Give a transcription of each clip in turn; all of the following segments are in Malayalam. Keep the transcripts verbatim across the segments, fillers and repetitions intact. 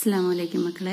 അസ്സലാമു മക്കളെ,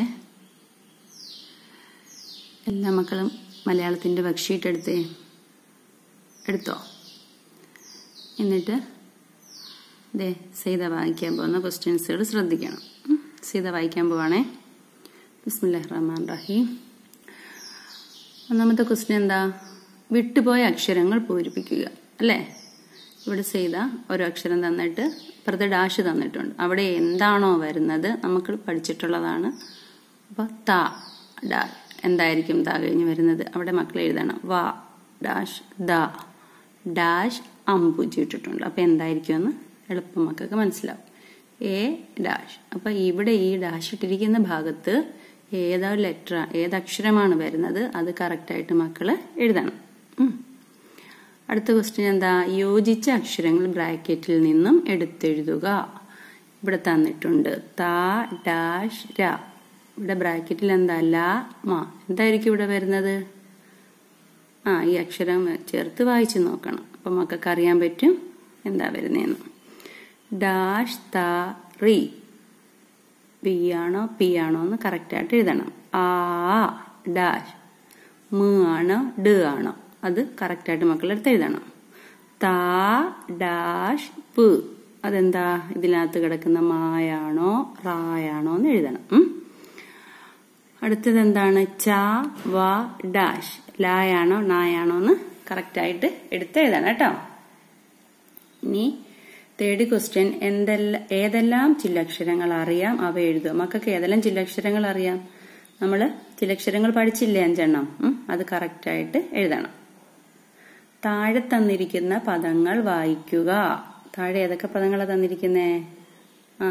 എല്ലാ മക്കളും മലയാളത്തിൻ്റെ വർക്ക്ഷീറ്റ് എടുത്തേ എടുത്തോ എന്നിട്ട് ദേ സീത വായിക്കാൻ പോകുന്ന ക്വസ്റ്റ്യൻസുകൾ ശ്രദ്ധിക്കണം. സീത വായിക്കാൻ പോവാണേ. ബിസ്മില്ലാഹിർ റഹ്മാനിർ റഹീം. ഒന്നാമത്തെ ക്വസ്റ്റ്യൻ എന്താ? വിട്ടുപോയ അക്ഷരങ്ങൾ പൂരിപ്പിക്കുക അല്ലേ? ഇവിടെ സീത ഒരു അക്ഷരം തന്നിട്ട് അപ്പുറത്തെ ഡാഷ് തന്നിട്ടുണ്ട്. അവിടെ എന്താണോ വരുന്നത് നമുക്ക് പഠിച്ചിട്ടുള്ളതാണ്. അപ്പോൾ ത ഡാ എന്തായിരിക്കും ത കഴിഞ്ഞ് വരുന്നത്? അവിടെ മക്കൾ എഴുതണം. വാ ഡാഷ് ദ ഡാഷ് അമ്പൂജി ഇട്ടിട്ടുണ്ട്. അപ്പോൾ എന്തായിരിക്കും എന്ന് എളുപ്പം മക്കൾക്ക് മനസ്സിലാവും. A dash. അപ്പോൾ ഇവിടെ ഈ ഡാഷ് ഇട്ടിരിക്കുന്ന ഭാഗത്ത് ഏതാ ലെറ്റർ ഏതക്ഷരമാണ് വരുന്നത് അത് കറക്റ്റായിട്ട് മക്കൾ എഴുതണം. അടുത്ത ക്വസ്റ്റ്യൻ എന്താ? യോജിച്ച അക്ഷരങ്ങൾ ബ്രാക്കറ്റിൽ നിന്നും എടുത്തെഴുതുക. ഇവിടെ തന്നിട്ടുണ്ട് ത ഡാഷ് ര. ഇവിടെ ബ്രാക്കറ്റിൽ എന്താ? ല മ. എന്തായിരിക്കും ഇവിടെ വരുന്നത്? ആ ഈ അക്ഷരം ചേർത്ത് വായിച്ചു നോക്കണം. അപ്പം മക്കൾക്ക് അറിയാൻ പറ്റും എന്താ വരുന്നതെന്ന്. ഡാഷ് ത റി. ബി ആണോ പി ആണോ എന്ന് കറക്റ്റായിട്ട് എഴുതണം. ആ ഡാഷ്. മ ആണോ ഡ ആണോ അത് കറക്റ്റായിട്ട് മക്കളെടുത്ത് എഴുതണം. ത ഡാഷ് പ്. അതെന്താ? ഇതിനകത്ത് കിടക്കുന്ന മായാണോ റായാണോ എന്ന് എഴുതണം. അടുത്തത് എന്താണ്? ച വ ഡാഷ്. ലായാണോ നായാണോ എന്ന് കറക്റ്റായിട്ട് എടുത്ത് എഴുതണം കേട്ടോ. ഇനി തേർഡ് ക്വസ്റ്റ്യൻ, എന്തെല്ലാം ഏതെല്ലാം ചില്ലക്ഷരങ്ങൾ അറിയാം അവ എഴുതുക. മക്കൾക്ക് ഏതെല്ലാം ചില്ലക്ഷരങ്ങൾ അറിയാം? നമ്മൾ ചില്ലക്ഷരങ്ങൾ പഠിച്ചില്ലേ അഞ്ചെണ്ണം? അത് കറക്റ്റായിട്ട് എഴുതണം. താഴെ തന്നിരിക്കുന്ന പദങ്ങൾ വായിക്കുക. താഴെ ഏതൊക്കെ പദങ്ങളാണ് തന്നിരിക്കുന്നേ? ആ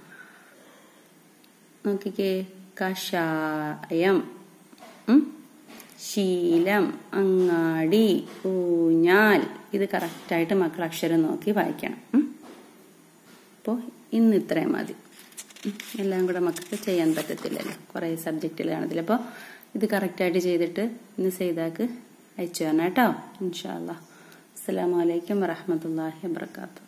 നോക്കിക്കേ. കഷായം, ശീലം, അങ്ങാടി, ഊഞ്ഞാൽ. ഇത് കറക്റ്റായിട്ട് മക്കൾ അക്ഷരം നോക്കി വായിക്കണം. അപ്പോൾ ഇന്ന് ഇത്രയും മതി. എല്ലാം കൂടെ മക്കൾക്ക് ചെയ്യാൻ പറ്റത്തില്ലല്ലോ, കുറേ സബ്ജക്റ്റുകൾ കാണത്തില്ല. അപ്പോൾ ഇത് കറക്റ്റായിട്ട് ചെയ്തിട്ട് ഇന്ന് ചെയ്താക്ക് അയച്ചു തരണം കേട്ടോ. ഇൻഷാ അല്ലാഹ്. അസ്സലാമു അലൈക്കും വറഹ്മത്തുള്ളാഹി വബറകാതുഹു.